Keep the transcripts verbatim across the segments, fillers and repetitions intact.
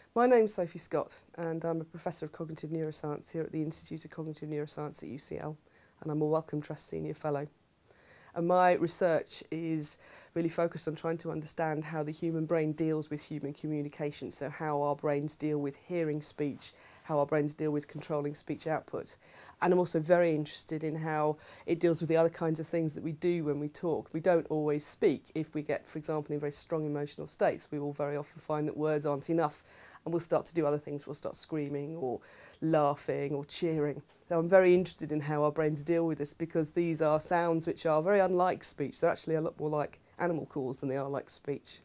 My name's Sophie Scott and I'm a Professor of Cognitive Neuroscience here at the Institute of Cognitive Neuroscience at U C L, and I'm a Wellcome Trust Senior Fellow. And my research is really focused on trying to understand how the human brain deals with human communication, so how our brains deal with hearing speech, how our brains deal with controlling speech output. And I'm also very interested in how it deals with the other kinds of things that we do when we talk. We don't always speak if we get, for example, in very strong emotional states. We will very often find that words aren't enough and we'll start to do other things. We'll start screaming or laughing or cheering. So I'm very interested in how our brains deal with this, because these are sounds which are very unlike speech. They're actually a lot more like animal calls than they are like speech.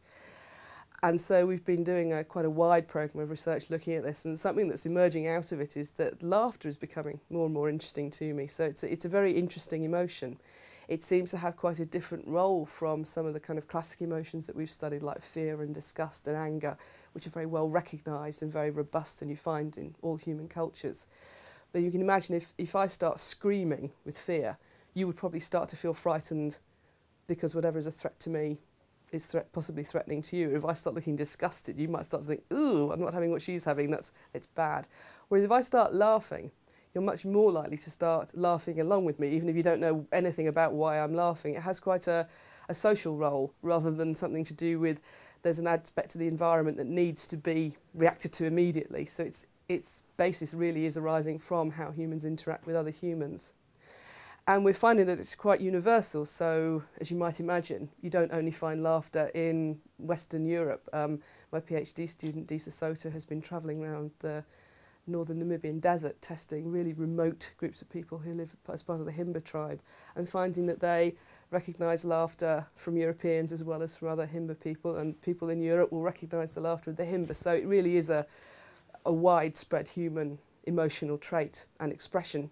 And so we've been doing a, quite a wide programme of research looking at this, and something that's emerging out of it is that laughter is becoming more and more interesting to me. So it's a, it's a very interesting emotion. It seems to have quite a different role from some of the kind of classic emotions that we've studied, like fear and disgust and anger, which are very well recognised and very robust, and you find in all human cultures. But you can imagine if, if I start screaming with fear, you would probably start to feel frightened because whatever is a threat to me is threat, possibly threatening to you. If I start looking disgusted, you might start to think, ooh, I'm not having what she's having, that's, it's bad. Whereas if I start laughing, you're much more likely to start laughing along with me, even if you don't know anything about why I'm laughing. It has quite a, a social role rather than something to do with there's an aspect to the environment that needs to be reacted to immediately. So it's, its basis really is arising from how humans interact with other humans. And we're finding that it's quite universal. So, as you might imagine, you don't only find laughter in Western Europe. Um, my PhD student, Disa Sota, has been travelling around the northern Namibian desert testing really remote groups of people who live as part of the Himba tribe, and finding that they recognise laughter from Europeans as well as from other Himba people, and people in Europe will recognise the laughter of the Himba. So it really is a, a widespread human emotional trait and expression.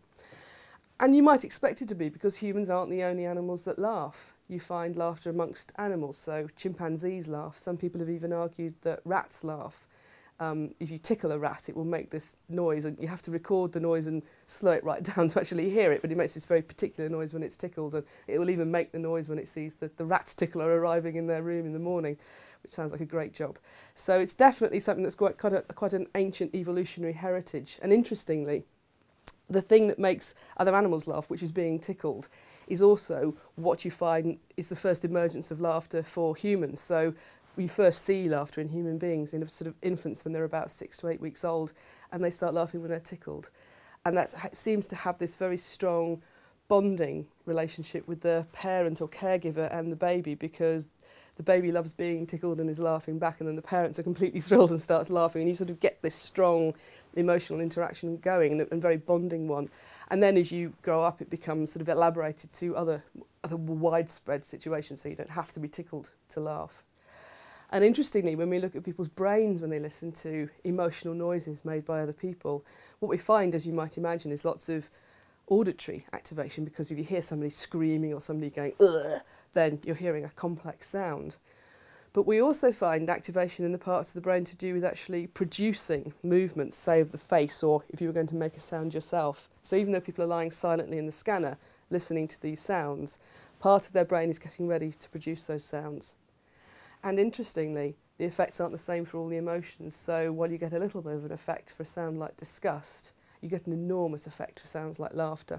And you might expect it to be, because humans aren't the only animals that laugh. You find laughter amongst animals, so chimpanzees laugh. Some people have even argued that rats laugh. Um, if you tickle a rat, it will make this noise, and you have to record the noise and slow it right down to actually hear it, but it makes this very particular noise when it's tickled, and it will even make the noise when it sees that the rat tickler arriving in their room in the morning, which sounds like a great job. So it's definitely something that's quite, quite, a, quite an ancient evolutionary heritage. And interestingly, the thing that makes other animals laugh, which is being tickled, is also what you find is the first emergence of laughter for humans. So we first see laughter in human beings in sort of infants when they're about six to eight weeks old, and they start laughing when they're tickled. And that seems to have this very strong bonding relationship with the parent or caregiver and the baby, because the baby loves being tickled and is laughing back, and then the parents are completely thrilled and starts laughing, and you sort of get this strong emotional interaction going, and a very bonding one. And then as you grow up, it becomes sort of elaborated to other, other widespread situations, so you don't have to be tickled to laugh. And interestingly, when we look at people's brains when they listen to emotional noises made by other people, what we find, as you might imagine, is lots of auditory activation, because if you hear somebody screaming or somebody going, ugh, then you're hearing a complex sound. But we also find activation in the parts of the brain to do with actually producing movements, say of the face, or if you were going to make a sound yourself. So even though people are lying silently in the scanner listening to these sounds, part of their brain is getting ready to produce those sounds. And interestingly, the effects aren't the same for all the emotions. So while you get a little bit of an effect for a sound like disgust, you get an enormous effect for sounds like laughter.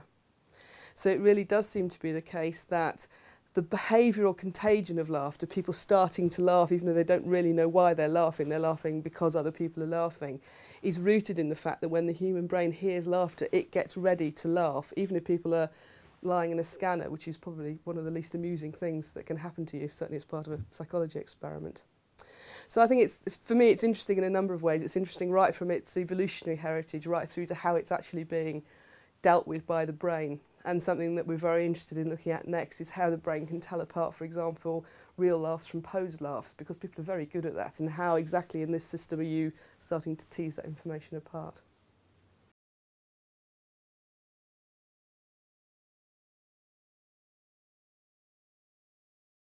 So it really does seem to be the case that the behavioural contagion of laughter, people starting to laugh even though they don't really know why they're laughing, they're laughing because other people are laughing, is rooted in the fact that when the human brain hears laughter, it gets ready to laugh, even if people are lying in a scanner, which is probably one of the least amusing things that can happen to you, certainly as part of a psychology experiment. So I think it's, for me, it's interesting in a number of ways. It's interesting right from its evolutionary heritage right through to how it's actually being dealt with by the brain. And something that we're very interested in looking at next is how the brain can tell apart, for example, real laughs from posed laughs, because people are very good at that, and how exactly in this system are you starting to tease that information apart.